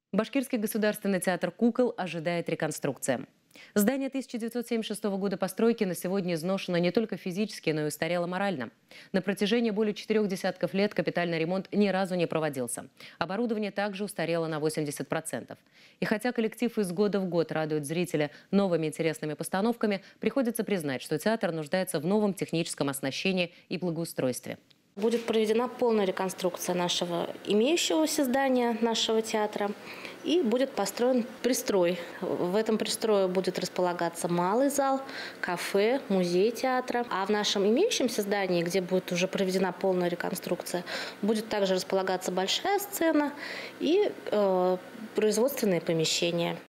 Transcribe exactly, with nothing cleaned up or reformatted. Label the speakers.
Speaker 1: Башкирский государственный театр кукол ожидает реконструкция. Здание тысяча девятьсот семьдесят шестого года постройки на сегодня изношено не только физически, но и устарело морально. На протяжении более четырех десятков лет капитальный ремонт ни разу не проводился. Оборудование также устарело на восемьдесят процентов. И хотя коллектив из года в год радует зрителя новыми интересными постановками, приходится признать, что театр нуждается в новом техническом оснащении и благоустройстве.
Speaker 2: Будет проведена полная реконструкция нашего имеющегося здания, нашего театра. И будет построен пристрой. В этом пристрое будет располагаться малый зал, кафе, музей театра. А в нашем имеющемся здании, где будет уже проведена полная реконструкция, будет также располагаться большая сцена и э, производственные помещения.